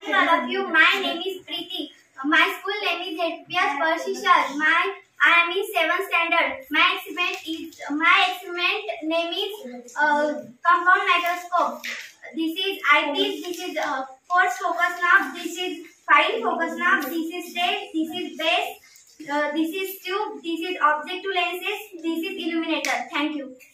All of you, my name is Preeti. My school name is HPS Palshi Shahar. I am in 7th standard. My experiment name is compound microscope. This is eyepiece. This is quartz focus knob. This is fine focus knob. This is tape. This is base. This is tube. This is objective lenses. This is illuminator. Thank you.